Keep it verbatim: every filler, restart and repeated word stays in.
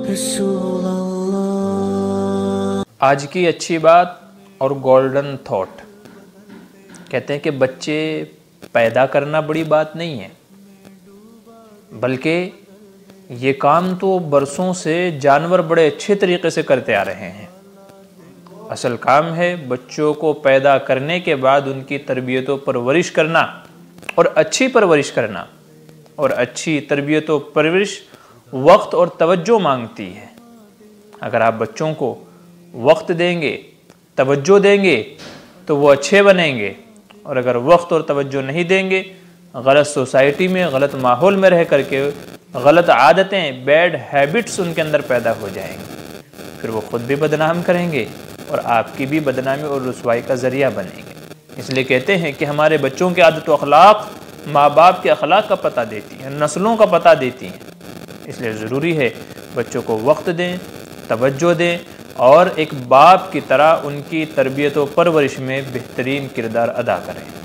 रसूल अल्लाह। आज की अच्छी बात और गोल्डन थॉट, कहते हैं कि बच्चे पैदा करना बड़ी बात नहीं है, बल्कि ये काम तो बरसों से जानवर बड़े अच्छे तरीके से करते आ रहे हैं। असल काम है बच्चों को पैदा करने के बाद उनकी तरबियत व परवरिश करना, और अच्छी परवरिश करना। और अच्छी तरबियत व परवरिश वक्त और तवज्जो मांगती है। अगर आप बच्चों को वक्त देंगे, तवज्जो देंगे, तो वो अच्छे बनेंगे। और अगर वक्त और तवज्जो नहीं देंगे, गलत सोसाइटी में, गलत माहौल में रह करके गलत आदतें, बैड हैबिट्स उनके अंदर पैदा हो जाएंगी। फिर वो खुद भी बदनाम करेंगे और आपकी भी बदनामी और रुसवाई का ज़रिया बनेंगे। इसलिए कहते हैं कि हमारे बच्चों की आदत व अखलाक माँ बाप के अखलाक का पता देती हैं, नस्लों का पता देती हैं। इसलिए ज़रूरी है बच्चों को वक्त दें, तवज्जो दें और एक बाप की तरह उनकी तरबियत व परवरिश में बेहतरीन किरदार अदा करें।